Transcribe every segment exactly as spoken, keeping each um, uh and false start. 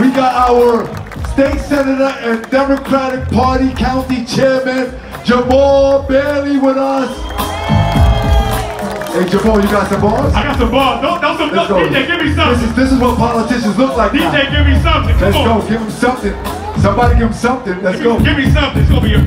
We got our state senator and Democratic Party county chairman, Jamal Bailey, with us. Hey Jamal, you got some bars? I got some bars. Don't, don't, some, don't D J, give me something. This is, this is what politicians look like D J, now. give me something. Come Let's on. go, give him something. Somebody give him something. Let's give go. Me, give me something. It's gonna be a...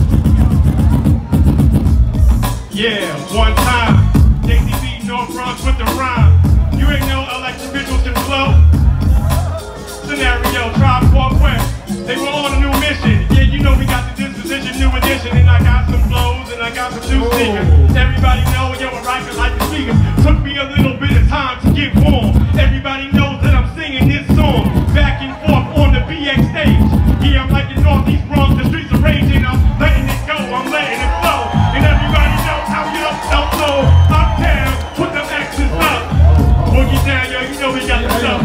Yeah, one time. J C B, North Bronx with the rhyme. You ain't know electric visuals can flow. Scenario, Tribe Called Quest. They were on a new mission. Yeah, you know we got the disposition, new edition. And I got some flows and I got some new sneakers. Everybody know, yo, I'm rocking like the speakers. Took me a little bit of time to get warm. Everybody knows that I'm singing this song. Back and forth on the B X stage. Yeah, I'm like the Northeast Bronx, the streets are raging. I'm letting it go, I'm letting it flow. And everybody knows how we up, up low. Uptown, put them X's up. Boogie down, yo, you know we got the stuff.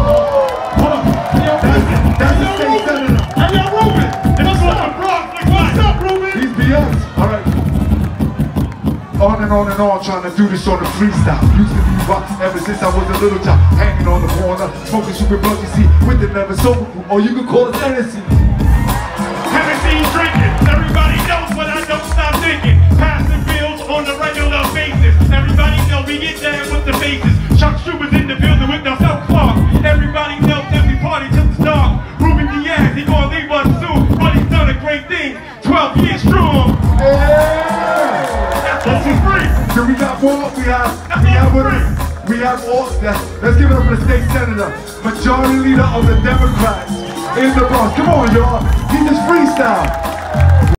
That's the state senator. Hey, yo, Ruben. And that's what the Bronx looks like. What's up, Ruben? He's B S. All right. On and on and on, trying to do this on the freestyle. Used to be rock ever since I was a little child. Hanging on the corner, smoking super blunt, you see, with the never sober crew. Or you could call it Hennessy. Hennessy drinking. Everybody knows what I don't stop thinking. Passing bills on a regular basis. Everybody know we get down with the faces. Chuck Schumer's in the building with the South Clark. Everybody knows that we party till it's dark. Ruben Diaz, he gonna leave us soon, but he's done a great thing. twelve years strong. Yeah. That's all free. So we got more, we have, we have with us, we have all, let's, let's give it up for the state senator, majority leader of the Democrats in the Bronx. Come on, y'all, he just freestyle.